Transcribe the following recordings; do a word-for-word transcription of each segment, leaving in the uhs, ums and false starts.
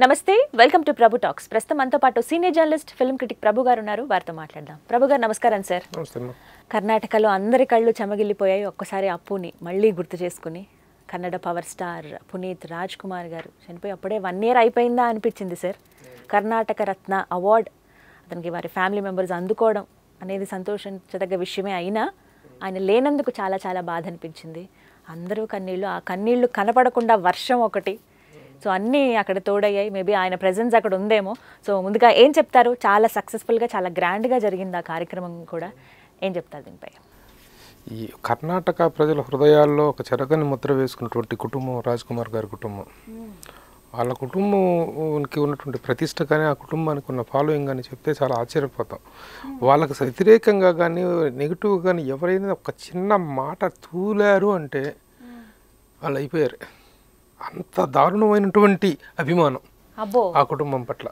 నమస్తే, welcome to Prabhu talks. ప్రస్తుతం మనతో పాటు senior journalist, film critic Prabhu garu ఉన్నారు. వారితో మాట్లాడదాం. ప్రభు గారు నమస్కారం సార్. కర్ణాటకలో అందరి కళ్ళు చెమగిల్లిపోయాయి. ఒక్కసారి అప్పుని మళ్ళీ గుర్తు చేసుకుని కన్నడ పవర్ స్టార్ పునీత్ రాజ్ కుమార్ గారు చనిపోయి అప్పుడే వన్ ఇయర్ అయిపోయిందా అనిపించింది సార్. కర్ణాటక రత్న అవార్డ్ అతనికి వారి ఫ్యామిలీ మెంబర్స్ అందుకోవడం అనేది సంతోషించదగ్గ విషయమే అయినా ఆయన లేనందుకు చాలా చాలా బాధ అనిపించింది. అందరూ కన్నీళ్ళు, ఆ కన్నీళ్లు కనపడకుండా వర్షం ఒకటి, సో అన్నీ అక్కడ తోడయ్యాయి. మేబీ ఆయన ప్రెజెన్స్ అక్కడ ఉందేమో. సో ముందుగా ఏం చెప్తారు? చాలా సక్సెస్ఫుల్గా, చాలా గ్రాండ్గా జరిగింది ఆ కార్యక్రమం కూడా. ఏం చెప్తారు దీనిపై? ఈ కర్ణాటక ప్రజల హృదయాల్లో ఒక చెరగని ముద్ర వేసుకున్నటువంటి కుటుంబం రాజ్ కుమార్ గారి కుటుంబం. వాళ్ళ కుటుంబంకి ఉన్నటువంటి ప్రతిష్ట కానీ, ఆ కుటుంబానికి ఉన్న ఫాలోయింగ్ కానీ చెప్తే చాలా ఆశ్చర్యపోతాం. వాళ్ళకి వ్యతిరేకంగా కానీ, నెగిటివ్ కానీ ఎవరైనా ఒక చిన్న మాట తూలారు అంటే వాళ్ళు అయిపోయారు. అంత దారుణమైనటువంటి అభిమానం ఆ కుటుంబం పట్ల.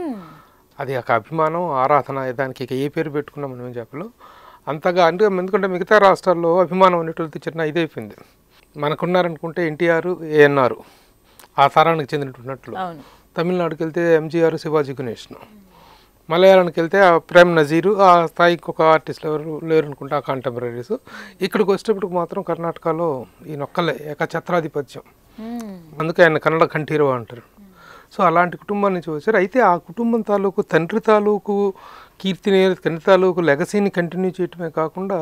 అది ఒక అభిమానం, ఆరాధన, దానికి ఇక ఏ పేరు పెట్టుకున్నా మనం ఏం చెప్పలేం. అంతగా అంటే ఎందుకంటే మిగతా రాష్ట్రాల్లో అభిమానం అనేటువంటి చిన్న ఇదైపోయింది. మనకున్నారనుకుంటే ఎన్టీఆర్, ఏఎన్ఆర్ ఆ తరానికి చెందినట్టున్నట్లు. తమిళనాడుకి వెళ్తే ఎంజీఆర్, శివాజీ గణేష్ను. మలయాళానికి వెళ్తే ఆ ప్రేమ్ నజీరు, ఆ స్థాయికి ఒక ఆర్టిస్టులు ఎవరు లేరు అనుకుంటే ఆ కాంటెంపరీస్. ఇక్కడికి వచ్చేటప్పటికి మాత్రం కర్ణాటకలో ఈ నొక్కలే ఏకఛత్రాధిపత్యం. అందుకే ఆయన కన్నడ కంఠీరవ అంటారు. సో అలాంటి కుటుంబం నుంచి వచ్చారు. అయితే ఆ కుటుంబం తాలూకు తండ్రి తాలూకు కీర్తిని, తండ్రి తాలూకు లెగసీని కంటిన్యూ చేయటమే కాకుండా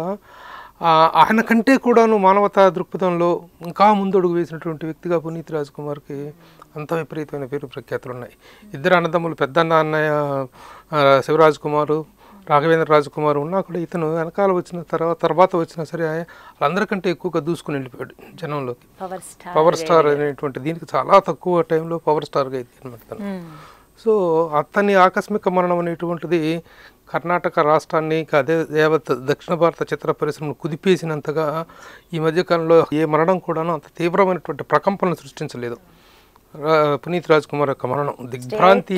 ఆయన కంటే కూడాను మానవతా దృక్పథంలో ఇంకా ముందడుగు వేసినటువంటి వ్యక్తిగా పునీత్ రాజ్ కుమార్కి అంత విపరీతమైన పేరు ప్రఖ్యాతులు ఉన్నాయి. ఇద్దరు అన్నదమ్ములు, పెద్ద అన్నయ్య శివరాజ్ కుమారు, రాఘవేంద్ర రాజ్ కుమార్ ఉన్నా కూడా ఇతను వెనకాల వచ్చిన తర్వాత తర్వాత వచ్చినా సరే వాళ్ళందరికంటే ఎక్కువగా దూసుకుని వెళ్ళిపోయాడు జనంలోకి. పవర్ స్టార్ అనేటువంటి దీనికి చాలా తక్కువ టైంలో పవర్ స్టార్గా అయితే అనమాట తను. సో అతని ఆకస్మిక మరణం అనేటువంటిది కర్ణాటక రాష్ట్రాన్ని, అదే యావత్ దక్షిణ భారత చిత్ర పరిశ్రమను కుదిపేసినంతగా ఈ మధ్యకాలంలో ఏ మరణం కూడాను అంత తీవ్రమైనటువంటి ప్రకంపనలు సృష్టించలేదు. పునీత్ రాజ్ కుమార్ యొక్క మరణం దిగ్భ్రాంతి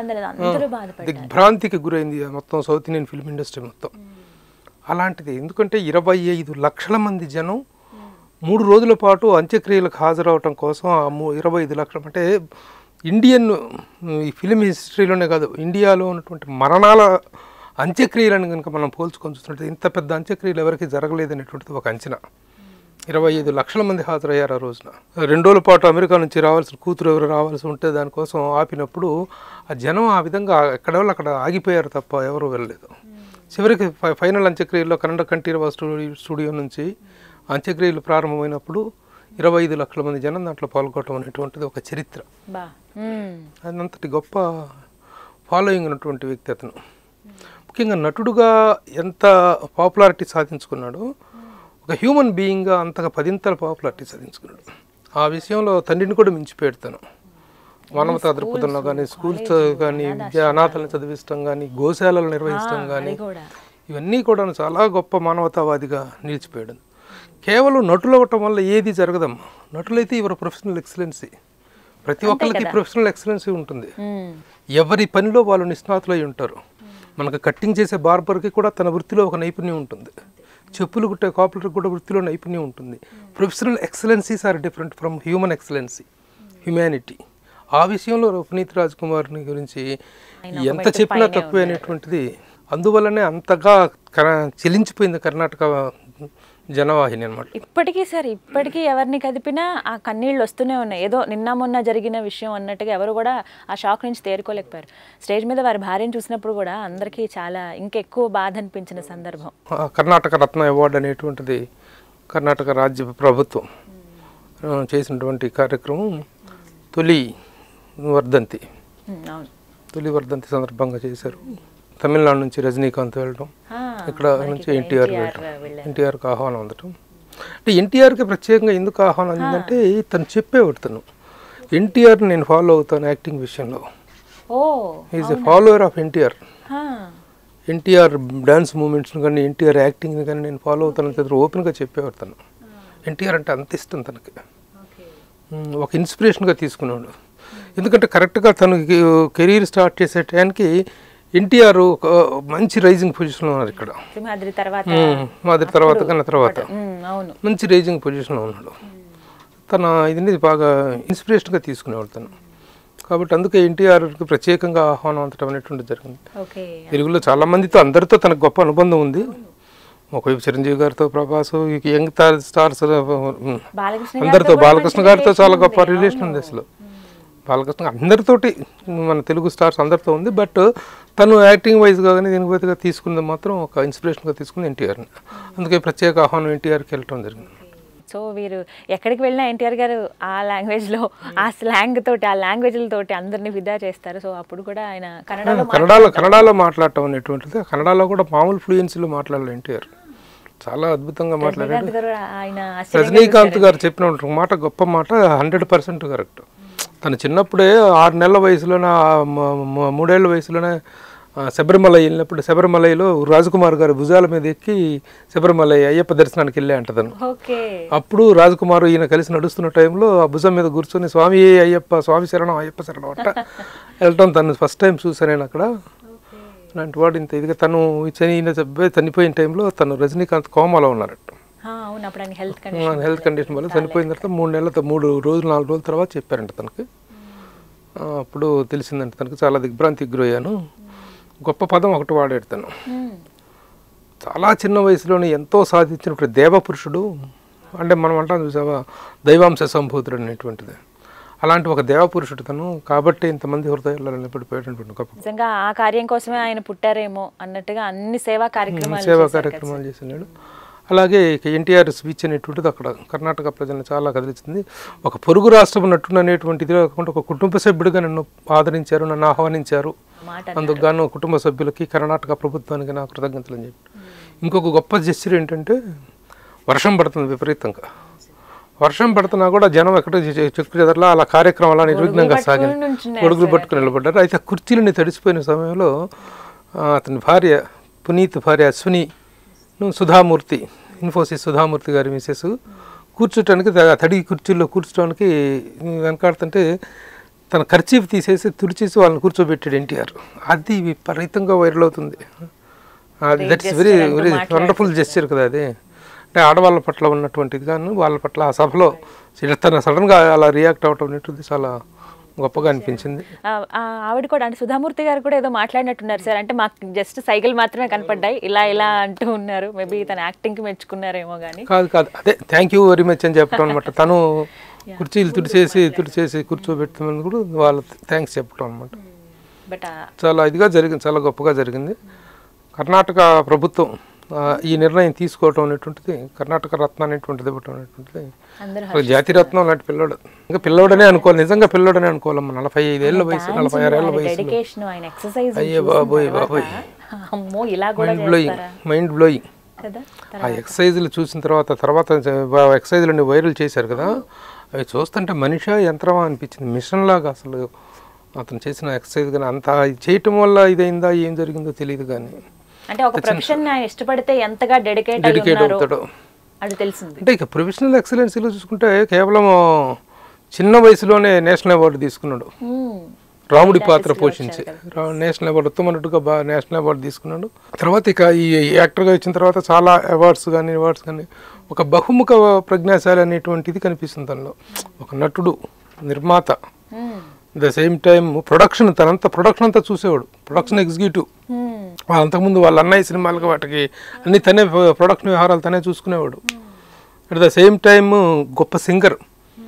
దిగ్భ్రాంతికి గురైంది మొత్తం సౌత్ ఇండియన్ ఫిల్మ్ ఇండస్ట్రీ మొత్తం. అలాంటిది ఎందుకంటే ఇరవై ఐదు లక్షల మంది జనం మూడు రోజుల పాటు అంత్యక్రియలకు హాజరవటం కోసం ఆ ఇరవై ఐదు లక్షలు అంటే ఇండియన్ ఈ ఫిలిం హిస్టరీలోనే కాదు, ఇండియాలో ఉన్నటువంటి మరణాల అంత్యక్రియలను కనుక మనం పోల్చుకొని చూస్తుంటే ఇంత పెద్ద అంత్యక్రియలు ఎవరికి జరగలేదనేటువంటిది ఒక అంచనా. ఇరవై ఐదు లక్షల మంది హాజరయ్యారు ఆ రోజున. రెండు రోజుల పాటు అమెరికా నుంచి రావాల్సిన కూతురు ఎవరు రావాల్సి ఉంటే దానికోసం ఆపినప్పుడు ఆ జనం ఆ విధంగా ఎక్కడెవరు అక్కడ ఆగిపోయారు తప్ప ఎవరు వెళ్ళలేదు. చివరికి ఫైనల్ అంత్యక్రియల్లో కన్నడ కంఠీరవ స్టూడియో నుంచి అంత్యక్రియలు ప్రారంభమైనప్పుడు ఇరవై ఐదు లక్షల మంది జనం దాంట్లో పాల్గొనడం అనేటువంటిది ఒక చరిత్ర. అదంతటి గొప్ప ఫాలోయింగ్ ఉన్నటువంటి వ్యక్తి అతను. ముఖ్యంగా నటుడుగా ఎంత పాపులారిటీ సాధించుకున్నాడో ఒక హ్యూమన్ బీయింగ్గా అంతగా పదింతల పాపులారిటీ సాధించుకున్నాడు. ఆ విషయంలో తండ్రిని కూడా మించిపోయాడు తను. మానవతా దృక్పథంలో కానీ, స్కూల్స్ కానీ, విద్యా అనాథలను చదివించడం కానీ, గోశాలలు నిర్వహించడం కానీ, ఇవన్నీ కూడా చాలా గొప్ప మానవతావాదిగా నిలిచిపోయాడు. కేవలం నటులు అవ్వటం వల్ల ఏది జరగదమ్మా. నటులైతే ఇవరు ప్రొఫెషనల్ ఎక్సలెన్సీ, ప్రతి ఒక్కరికి ప్రొఫెషనల్ ఎక్సలెన్సీ ఉంటుంది. ఎవరి పనిలో వాళ్ళు నిష్ణాతులై ఉంటారు. మనకు కట్టింగ్ చేసే బార్బర్కి కూడా తన వృత్తిలో ఒక నైపుణ్యం ఉంటుంది. చెప్పులు కుట్టే కాపులకి కూడా వృత్తిలో నైపుణ్యం ఉంటుంది. Professional excellencies are different from human excellency, humanity. ఆ విషయంలో పునీత్ రాజ్ కుమార్ని గురించి ఎంత చెప్పినా తక్కువే అనేటువంటిది. అందువల్లనే అంతగా చెలించిపోయింది కర్ణాటక జనవాహిని అనమాట. ఇప్పటికీ సార్, ఇప్పటికీ ఎవరిని కదిపినా ఆ కన్నీళ్ళు వస్తూనే ఉన్నాయి. ఏదో నిన్న మొన్న జరిగిన విషయం అన్నట్టుగా ఎవరు కూడా ఆ షాక్ నుంచి తేరుకోలేకపోయారు. స్టేజ్ మీద వారి భార్యను చూసినప్పుడు కూడా అందరికీ చాలా ఇంకెక్కువ బాధ అనిపించిన సందర్భం. కర్ణాటక రత్న అవార్డు అనేటువంటిది కర్ణాటక రాజ్య ప్రభుత్వం చేసినటువంటి కార్యక్రమం తొలి వర్ధంతి తొలి వర్ధంతి సందర్భంగా చేశారు. తమిళనాడు నుంచి రజనీకాంత్ వెళ్ళడం, ఇక్కడ నుంచి ఎన్టీఆర్ వెళ్ళడం, ఎన్టీఆర్కి ఆహ్వానం అందటం. అంటే ఎన్టీఆర్కి ప్రత్యేకంగా ఎందుకు ఆహ్వానం అందిందంటే తను చెప్పేవాడు, తను ఎన్టీఆర్ని నేను ఫాలో అవుతాను యాక్టింగ్ విషయంలో. Is a follower of NTR. NTR dance మూమెంట్స్ని కానీ, ఎన్టీఆర్ యాక్టింగ్ని కానీ నేను ఫాలో అవుతాను ఓపెన్గా చెప్పేవాడు తను. ఎన్టీఆర్ అంటే అంత ఇష్టం తనకి, ఒక ఇన్స్పిరేషన్గా తీసుకున్నాడు. ఎందుకంటే కరెక్ట్గా తను కెరీర్ స్టార్ట్ చేసే టైంకి ఎన్టీఆర్ ఒక మంచి రైజింగ్ పొజిషన్లో ఉన్నారు. ఇక్కడ మాదిరి తర్వాత కన్నా తర్వాత మంచి రైజింగ్ పొజిషన్లో ఉన్నాడు. తన ఇది బాగా ఇన్స్పిరేషన్గా తీసుకునేవాడు తను. కాబట్టి అందుకే ఎన్టీఆర్కి ప్రత్యేకంగా ఆహ్వానం అంతటం అనేటువంటిది జరిగింది. ఓకే. తెలుగులో చాలా మందితో అందరితో తనకు గొప్ప అనుబంధం ఉంది. ఒకవైపు చిరంజీవి గారితో, ప్రభాస్, యంగ్ స్టార్స్ బాలకృష్ణ అందరితో, బాలకృష్ణ గారితో చాలా గొప్ప రిలేషన్ ఉంది. అసలు బాలకృష్ణ అందరితోటి మన తెలుగు స్టార్స్ అందరితో ఉంది. బట్ తను యాక్టింగ్ వైజ్గా కానీ దీనికి వైజ్గా తీసుకున్నది మాత్రం ఒక ఇన్స్పిరేషన్గా తీసుకుంది ఎన్టీఆర్ని. అందుకే ప్రత్యేక ఆహ్వానం ఎన్టీఆర్కి వెళ్ళటం జరిగింది. సో వీరు ఎక్కడికి వెళ్ళినా ఎన్టీఆర్ గారు ఆ లాంగ్వేజ్లో, ఆ స్లాంగ్ తోటి, ఆ లాంగ్వేజ్లతోటి అందరినీ విదా చేస్తారు. సో అప్పుడు కూడా ఆయన కన్నడలో కన్నడలో కన్నడలో మాట్లాడటం అనేటువంటిది, కన్నడలో కూడా మామూలు ఫ్లూయెన్సీలో మాట్లాడాలి ఎన్టీఆర్. చాలా అద్భుతంగా మాట్లాడాడు. రజనీకాంత్ గారు చెప్పిన మాట గొప్ప మాట, హండ్రెడ్ పర్సెంట్ కరెక్ట్. తను చిన్నప్పుడే ఆరు నెలల వయసులోనే, మూడేళ్ల వయసులోనే శబరిమల వెళ్ళినప్పుడు, శబరిమలలో రాజకుమార్ గారు భుజాల మీద ఎక్కి శబరిమల అయ్యప్ప దర్శనానికి వెళ్ళే అంటదను. అప్పుడు రాజకుమార్ ఈయన కలిసి నడుస్తున్న టైంలో ఆ భుజం మీద కూర్చొని స్వామి అయ్యప్ప, స్వామి శరణం, అయ్యప్ప శరణం అంట వెళ్ళటం తను ఫస్ట్ టైం చూసాను నేను అక్కడ. అలాంటి వాడు ఇంత ఇదిగా తను ఈయన చనిపోయిన టైంలో తను రజనీకాంత్ కోమాలో ఉన్నారట. హెల్త్ కండిషన్ వల్ల చనిపోయిన తర్వాత మూడు నెలల మూడు రోజులు నాలుగు రోజుల తర్వాత చెప్పారంట తనకి. అప్పుడు తెలిసిందంట తనకి. చాలా దిగ్భ్రాంతికి గురయ్యాను. గొప్ప పదం ఒకటి వాడాడు తను. చాలా చిన్న వయసులోనే ఎంతో సాధించినప్పుడు దేవపురుషుడు అంటే మనం అంటాం చూసావా, దైవాంశ సంభూతుడు అనేటువంటిది. అలాంటి ఒక దేవపురుషుడు తను. కాబట్టి ఇంతమంది హృదయాల్లో నిలబడిపోయేటువంటి గొప్ప. నిజంగా ఆ కార్యం కోసమే ఆయన పుట్టారేమో అన్నట్టుగా అన్ని సేవా కార్యక్రమాలు సేవా కార్యక్రమాలు చేసినాడు. అలాగే ఇక ఎన్టీఆర్ స్పీచ్ అనేటువంటిది అక్కడ కర్ణాటక ప్రజలను చాలా కదిలించింది. ఒక పొరుగు రాష్ట్రం నటుడు అనేటువంటిది కాకుండా ఒక కుటుంబ సభ్యుడిగా నన్ను ఆదరించారు, నన్ను ఆహ్వానించారు. అందుకు గాను కుటుంబ సభ్యులకి, కర్ణాటక ప్రభుత్వానికి నా కృతజ్ఞతలు అని చెప్పి. ఇంకొక గొప్ప జెస్చర్ ఏంటంటే, వర్షం పడుతుంది విపరీతంగా. వర్షం పడుతున్నా కూడా జనం ఎక్కడ చెక్కు చెదరలా అలా కార్యక్రమాలు నిర్విఘ్నంగా సాగింది. గొడుగులు పట్టుకుని నిలబడ్డారు. అయితే కుర్చీలని తడిసిపోయిన సమయంలో అతని భార్య పునీత్ భార్య అశ్విని, సుధామూర్తి, ఇన్ఫోసిస్ సుధామూర్తి గారి మిసెస్ కూర్చోటానికి, తడి కుర్చీల్లో కూర్చోడానికి వెనకాడుతుంటే తన ఖర్చీఫ్ తీసేసి తుడిచేసి వాళ్ళని కూర్చోబెట్టాడు ఎన్టీఆర్. అది విపరీతంగా వైరల్ అవుతుంది. అది that's very very wonderful gesture కదా అది. అంటే ఆడవాళ్ళ పట్ల ఉన్నటువంటిది కానీ వాళ్ళ పట్ల ఆ సభలో తన సడన్గా అలా రియాక్ట్ అవటం అనేటువంటిది చాలా గొప్పగా అనిపించింది. ఆవిడ కూడా అంటే సుధామూర్తి గారు కూడా ఏదో మాట్లాడినట్టున్నారు సార్. అంటే మాకు జస్ట్ సైకిల్ మాత్రమే కనపడ్డాయి, ఇలా ఇలా అంటూ ఉన్నారు. మేబీ తన యాక్టింగ్కి మెచ్చుకున్నారేమో కానీ. కాదు కాదు అదే థ్యాంక్ యూ వెరీ మచ్ అని చెప్పడం అనమాట. తను కుర్చీలు తుడిచేసి తుడిచేసి కూర్చోబెట్టమని కూడా వాళ్ళు థ్యాంక్స్ చెప్పడం అనమాట. బట్ చాలా ఇదిగా జరిగింది, చాలా గొప్పగా జరిగింది. కర్ణాటక ప్రభుత్వం ఈ నిర్ణయం తీసుకోవటం అనేటువంటిది, కర్ణాటక రత్న అనేటువంటిది ఇవ్వటం అనేటువంటిది, జాతిరత్నం లాంటి పిల్లోడు. ఇంకా పిల్లోడనే అనుకోవాలి, నిజంగా పిల్లోడనే అనుకోవాలమ్మా. నలభై ఐదేళ్ల వయసు, నలభై ఆరేళ్ల వయసు. అయ్యే బాబోయ్ బాబోయ్, మైండ్ బ్లోయింగ్ మైండ్ బ్లోయింగ్ ఆ ఎక్సర్సైజులు చూసిన తర్వాత తర్వాత ఎక్సర్సైజులు వైరల్ చేశారు కదా, అవి చూస్తుంటే మనిషి యంత్రమా అనిపించింది. మిషన్ లాగా అసలు అతను చేసిన ఎక్సర్సైజ్ కానీ అంత చేయటం వల్ల ఇదైందా ఏం జరిగిందో తెలియదు. కానీ అంటే ఒక ప్రొఫెషన్ ఆయన ఇష్టపడితే ఎంతగా డెడికేట్ డెడికేట్ అవుతాడో అది తెలిసింది. అంటే ఇక ప్రొఫెషనల్ ఎక్సలెన్సీలో చూసుకుంటే కేవలం చిన్న వయసులోనే నేషనల్ అవార్డు తీసుకున్నాడు. రాముడి పాత్ర పోషించి నేషనల్ అవార్డు, ఉత్తమ నటుగా బాగా నేషనల్ అవార్డు తీసుకున్నాడు. తర్వాత ఇక ఈ యాక్టర్గా వచ్చిన తర్వాత చాలా అవార్డ్స్ కానీ అవార్డ్స్ కానీ ఒక బహుముఖ ప్రజ్ఞాశాలి అనేటువంటిది కనిపిస్తుంది తనలో. ఒక నటుడు, నిర్మాత, ద సేమ్ టైమ్ ప్రొడక్షన్, తనంతా ప్రొడక్షన్ అంతా చూసేవాడు. Production executive. అంతకుముందు వాళ్ళ అన్నయ్య సినిమాలకి వాటికి అన్ని తనే ప్రొడక్షన్ వ్యవహారాలు తనే చూసుకునేవాడు. అట్ ద సేమ్ టైమ్ గొప్ప సింగర్,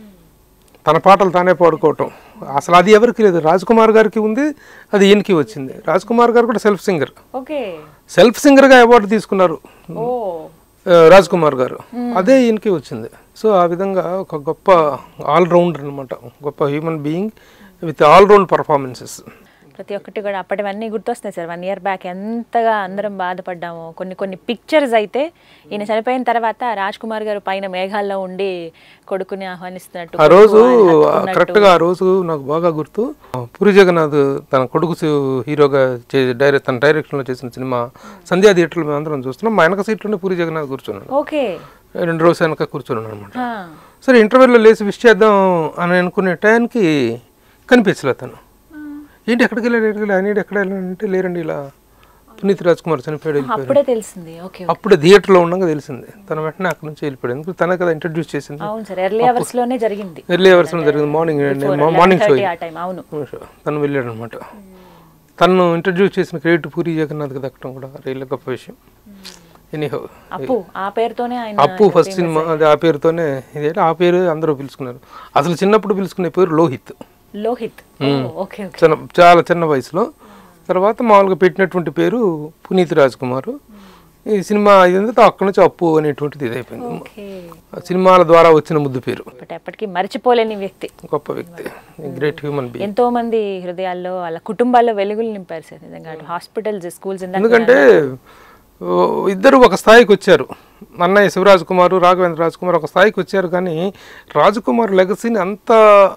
తన పాటలు తానే పాడుకోవటం. అసలు అది ఎవరికి లేదు, రాజ్కుమార్ గారికి ఉంది, అది ఈయనకి వచ్చింది. రాజ్కుమార్ గారు కూడా సెల్ఫ్ సింగర్, సెల్ఫ్ సింగర్గా అవార్డు తీసుకున్నారు రాజ్కుమార్ గారు, అదే ఈయనకి వచ్చింది. సో ఆ విధంగా ఒక గొప్ప ఆల్రౌండర్ అనమాట, గొప్ప human being with allround performances. ప్రతి ఒక్కటి కూడా అప్పటివన్నీ గుర్తొస్తున్నాయి సార్. వన్ ఇయర్ బ్యాక్ ఎంతగా అందరం బాధపడ్డాము. కొన్ని కొన్ని పిక్చర్స్ అయితే ఈయన చనిపోయిన తర్వాత రాజ్ కుమార్ గారు పైన మేఘాల్లో ఉండి కొడుకుని ఆహ్వానిస్తున్నట్టు, ఆ రోజు కరెక్ట్గా ఆ రోజు నాకు బాగా గుర్తు. పూరి జగన్నాథ్ తన కొడుకు హీరోగా డైరెక్ట్ తన డైరెక్షన్లో చేసిన సినిమా సంధ్యా థియేటర్లో మేము అందరం చూస్తున్నాం. మా వెనక సీట్లోనే పూరి జగన్నాథ్ కూర్చున్నాడు. ఓకే, రెండు రోజులు వెనక కూర్చున్నాను అనమాట. సరే ఇంటర్వ్యూలో లేచి విష్ చేద్దాం అని అనుకునే టైంకి కనిపించలేదు తను. ఏంటి ఎక్కడికి వెళ్ళాడు, ఎక్కడికి వెళ్ళి ఆయన ఎక్కడ వెళ్ళాలంటే లేరండి ఇలా పునీత్ రాజ్కుమార్ చనిపోయాడు, అప్పుడే తెలిసింది. ఓకే, అప్పుడే థియేటర్లో ఉండగా తెలిసింది. తన వెంటనే అక్కడ నుంచి వెళ్ళిపోయాడు. ఎందుకు తన కదా ఇంట్రడ్యూస్ చేసింది. అవును సార్, ఎర్లీ అవర్స్ లోనే జరిగింది. ఎర్లీ అవర్స్లో జరిగింది, మార్నింగ్ మార్నింగ్ షో. అవును, తను వెళ్ళాడు అనమాట. తను ఇంట్రడ్యూస్ చేసిన క్రెడిట్ పూరి జగన్నాథ్కి దక్కడం కూడా రైలు గొప్ప విషయం. ఎనీహో అప్పు ఆ పేరుతోనే ఆయన అప్పు ఫస్ట్ సినిమా అది ఆ పేరుతోనే, ఇదే ఆ పేరు అందరూ పిలుచుకున్నారు. అసలు చిన్నప్పుడు పిలుచుకునే పేరు లోహిత్. లోహిత్ ఓకే, చిన్న చాలా చిన్న వయసులో. తర్వాత మామూలుగా పెట్టినటువంటి పేరు పునీత్ రాజ్కుమార్. ఈ సినిమా ఇదంతా అక్కడ నుంచి అప్పు అనేటువంటిది ఇదైపోయింది. సినిమాల ద్వారా వచ్చిన ముద్దు పేరు. ఎప్పటికీ మర్చిపోలేని వ్యక్తి, గొప్ప వ్యక్తి, గ్రేట్ హ్యూమన్ బీయింగ్. ఎంతో మంది హృదయాల్లో వాళ్ళ కుటుంబాల్లో వెలుగులు నింపారు సార్ నిజంగా. Hospitals, schools. ఎందుకంటే ఇద్దరు ఒక స్థాయికి వచ్చారు. అన్నయ్య శివరాజ్ కుమార్, రాఘవేంద్ర రాజ్ కుమార్ ఒక స్థాయికి వచ్చారు. కానీ రాజ్ కుమార్ లెగసీని అంత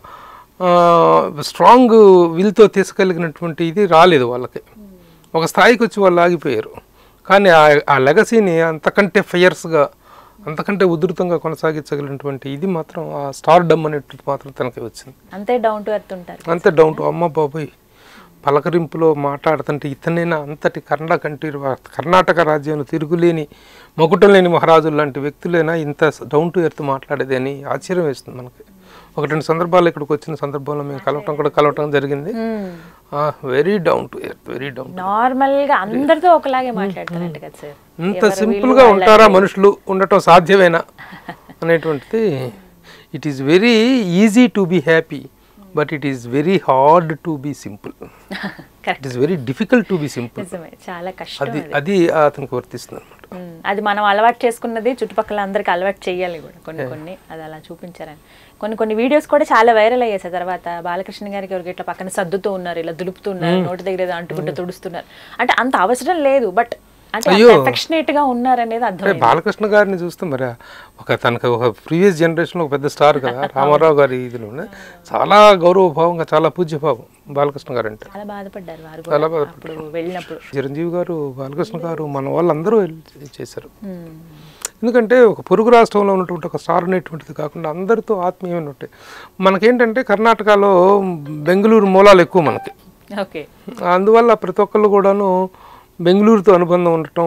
స్ట్రాంగ్ విల్తో తీసుకెళ్ళినటువంటి ఇది రాలేదు వాళ్ళకి. ఒక స్థాయికి వచ్చి వాళ్ళు ఆగిపోయారు. కానీ ఆ లెగసీని అంతకంటే ఫియర్స్గా, అంతకంటే ఉధృతంగా కొనసాగించగలిగినటువంటి ఇది మాత్రం ఆ స్టార్ డమ్ అనేటువంటి మాత్రం తనకి వచ్చింది. అంతే డౌన్ టు ఎర్త్ ఉంటారు, అంతే డౌన్ టు. అమ్మ బాబోయ్, పలకరింపులో మాట్లాడుతుంటే ఇతనైనా అంతటి కర్ణా కంటి కర్ణాటక రాజ్యంలో తిరుగులేని మకుటం లేని మహారాజులు లాంటి వ్యక్తులైనా ఇంత డౌన్ టు ఎర్త్ మాట్లాడేది అని ఆశ్చర్యం వేస్తుంది మనకి. ఒక రెండు సందర్భాలు ఇక్కడికి వచ్చిన సందర్భంలో మేము కలవటం కూడా కలవటం జరిగింది. Very down to earth, very down. Normal గా అందరితో ఒకలాగే మాట్లాడతారంట కదా సార్. ఇంత సింపుల్ గా ఉంటారా మనుషులు, ఉండటం సాధ్యమేనా అనేటువంటిది. It is very easy to be happy, but it is very hard to be simple. It is very difficult to be simple. చాలా కష్టం. అది అది అతనికి వర్తిస్తుంది అనమాట. అది మనం అలవాటు చేసుకున్నది చుట్టుపక్కల అందరికి అలవాటు చేయాలి కూడా కొన్ని కొన్ని. అది అలా చూపించారని కొన్ని కొన్ని వీడియోస్ కూడా చాలా వైరల్ అయ్యాయి సార్. తర్వాత బాలకృష్ణ గారికి ఎవరికి ఇట్లా పక్కన సర్దుతూ ఉన్నారు, ఇలా దులుపుతున్నారు, నోటి దగ్గర ఏదో అంటుకుంటూ తుడుస్తున్నారు. అంటే అంత అవసరం లేదు, బట్ అఫెక్షనేట్ గా ఉన్నారనేది అర్థం. బాలకృష్ణ గారిని చూస్తే మరి ఒక తనకు ఒక ప్రీవియస్ జనరేషన్ ఒక పెద్ద స్టార్ కదా, రామారావు గారి ఇదిలో చాలా గౌరవభావంగా, చాలా పూజ్యభావం బాలకృష్ణ గారు అంటే. చాలా బాధపడ్డారు వారు, చాలా బాధపడ్డారు వెళ్ళినప్పుడు. చిరంజీవి గారు, బాలకృష్ణ గారు, మన వాళ్ళందరూ చేశారు. ఎందుకంటే ఒక పొరుగు రాష్ట్రంలో ఉన్నటువంటి ఒక స్టార్ అనేటువంటిది కాకుండా అందరితో ఆత్మీయమైన ఉంటాయి. మనకేంటంటే కర్ణాటకలో బెంగళూరు మూలాలు ఎక్కువ మనకి. ఓకే, అందువల్ల ప్రతి ఒక్కళ్ళు కూడాను బెంగళూరుతో అనుబంధం ఉండటం.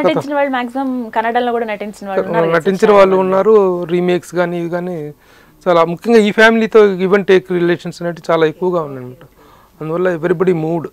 కన్నడలో కూడా నటించిన వాళ్ళు ఉన్నారు, రీమేక్స్ కానీ ఇవి కానీ. చాలా ముఖ్యంగా ఈ ఫ్యామిలీతో గివ్ అండ్ టేక్ రిలేషన్స్ అనేవి చాలా ఎక్కువగా ఉన్నాయన్నమాట. అందువల్ల everybody moved.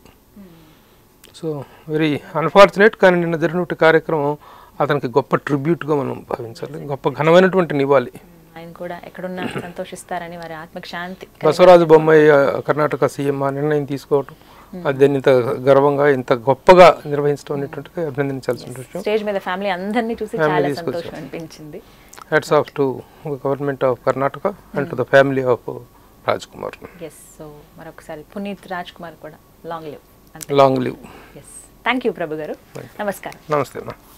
So very unfortunate. కానీ నిన్న జరిగినటువంటి కార్యక్రమం అతనికి గొప్ప ట్రిబ్యూట్గా మనం భావించాలి, గొప్ప ఘనమైనటువంటి నివాళి. ఆయన కూడా ఎక్కడున్నా సంతోషిస్తారని, వారి ఆత్మకు శాంతి. బసవరాజు బొమ్మాయి కర్ణాటక సీఎం ఆ నిర్ణయం తీసుకోవటం, అది ఇంత గర్వంగా, ఇంత గొప్పగా నిర్వహించడం అనేటువంటిది అభినందించాల్సిన విషయం. స్టేజ్ మీద ఫ్యామిలీ అందరినీ చూసి చాలా సంతోషం అనిపించింది. Hats off to government of Karnataka and to the family of Raj Kumar. Yes, so మరొకసారి పునీత్ రాజ్ కుమార్ కూడా long live. Long live. Yes, thank you Prabhu garu. నమస్కారం. నమస్తే అమ్మా.